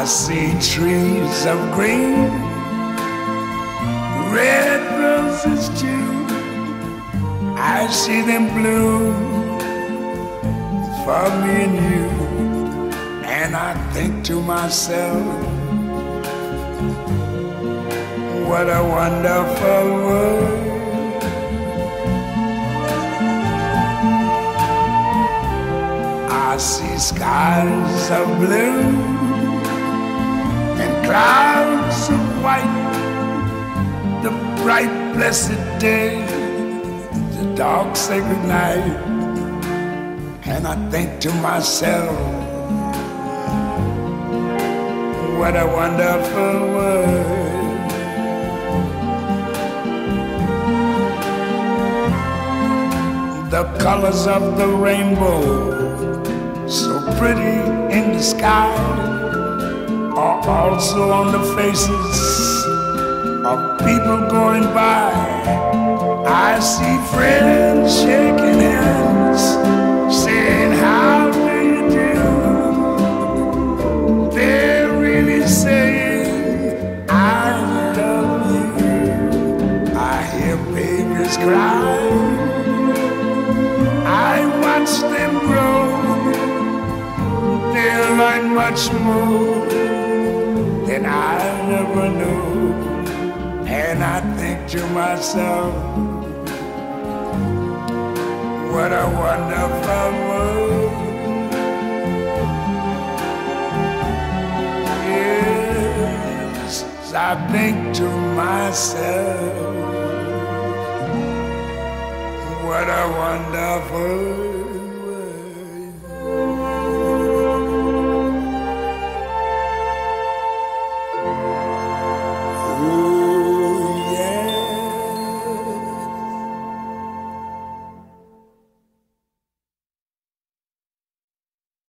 see trees of green, red roses too. I see them bloom for me and you. And I think to myself, what a wonderful world. I see skies of blue and clouds of white, the bright blessed day, the dark sacred night. And I think to myself, what a wonderful world. The colors of the rainbow, so pretty in the sky, are also on the faces of people going by. I see friends shaking hands, saying, how do you do? They're really saying, I love you. I hear babies cry, I watch them grow. They'll learn much more than I never knew. And I think to myself, what a wonderful world. Yes, I think to myself, what a wonderful world.